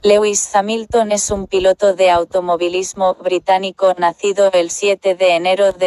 Lewis Hamilton es un piloto de automovilismo británico nacido el 7 de enero de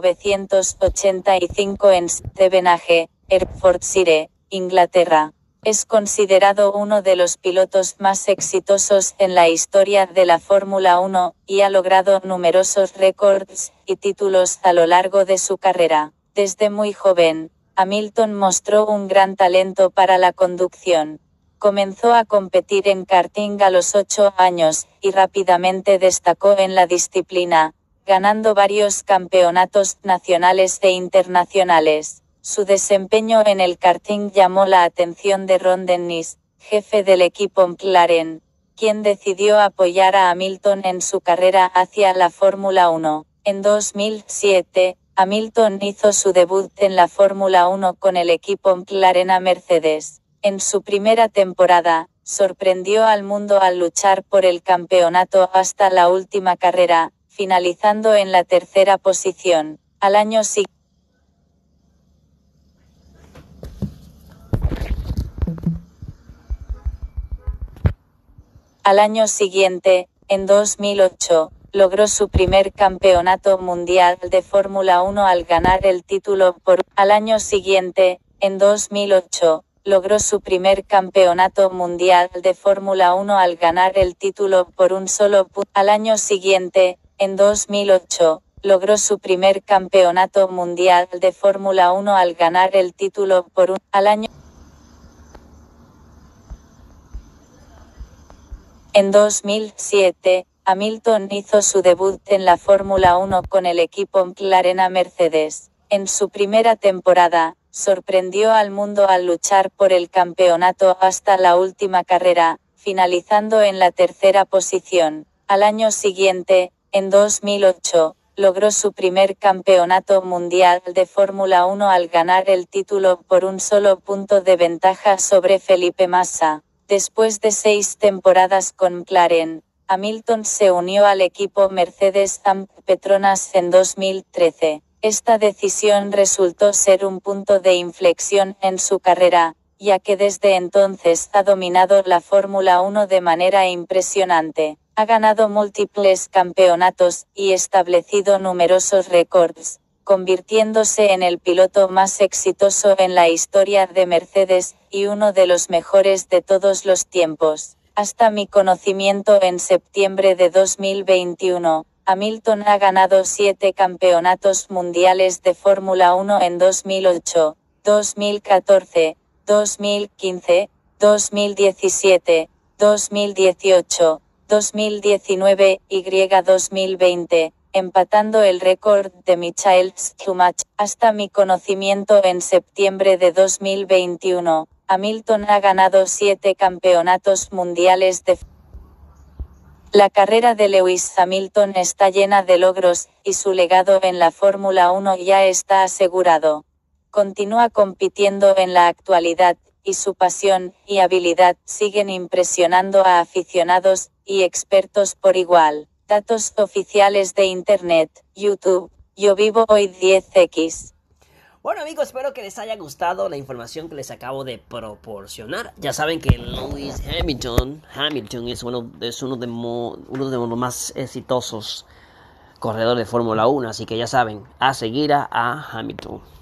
1985 en Stevenage, Hertfordshire, Inglaterra. Es considerado uno de los pilotos más exitosos en la historia de la Fórmula 1, y ha logrado numerosos récords y títulos a lo largo de su carrera. Desde muy joven, Hamilton mostró un gran talento para la conducción. Comenzó a competir en karting a los 8 años, y rápidamente destacó en la disciplina, ganando varios campeonatos nacionales e internacionales. Su desempeño en el karting llamó la atención de Ron Dennis, jefe del equipo McLaren, quien decidió apoyar a Hamilton en su carrera hacia la Fórmula 1. En 2007, Hamilton hizo su debut en la Fórmula 1 con el equipo McLaren a Mercedes. En su primera temporada, sorprendió al mundo al luchar por el campeonato hasta la última carrera, finalizando en la tercera posición. Al año siguiente, en 2008, logró su primer campeonato mundial de Fórmula 1 al ganar el título Al año siguiente, en 2008, logró su primer campeonato mundial de Fórmula 1 al ganar el título por un solo punto. Al año siguiente, en 2008, logró su primer campeonato mundial de Fórmula 1 al ganar el título por un al año. En 2007, Hamilton hizo su debut en la Fórmula 1 con el equipo McLaren a Mercedes. En su primera temporada, sorprendió al mundo al luchar por el campeonato hasta la última carrera, finalizando en la tercera posición. Al año siguiente, en 2008, logró su primer campeonato mundial de Fórmula 1 al ganar el título por un solo punto de ventaja sobre Felipe Massa. Después de 6 temporadas con McLaren, Hamilton se unió al equipo Mercedes-AMP Petronas en 2013. Esta decisión resultó ser un punto de inflexión en su carrera, ya que desde entonces ha dominado la Fórmula 1 de manera impresionante. Ha ganado múltiples campeonatos y establecido numerosos récords, convirtiéndose en el piloto más exitoso en la historia de Mercedes, y uno de los mejores de todos los tiempos. Hasta mi conocimiento en septiembre de 2021, Hamilton ha ganado 7 campeonatos mundiales de Fórmula 1 en 2008, 2014, 2015, 2017, 2018, 2019 y 2020, empatando el récord de Michael Schumacher. Hasta mi conocimiento en septiembre de 2021, Hamilton ha ganado 7 campeonatos mundiales de La carrera de Lewis Hamilton está llena de logros, y su legado en la Fórmula 1 ya está asegurado. Continúa compitiendo en la actualidad, y su pasión y habilidad siguen impresionando a aficionados y expertos por igual. Datos oficiales de Internet, YouTube, Yo Vivo Hoy 10X. Bueno amigos, espero que les haya gustado la información que les acabo de proporcionar. Ya saben que Lewis Hamilton es uno de los más exitosos corredores de Fórmula 1, así que ya saben, a seguir a Hamilton.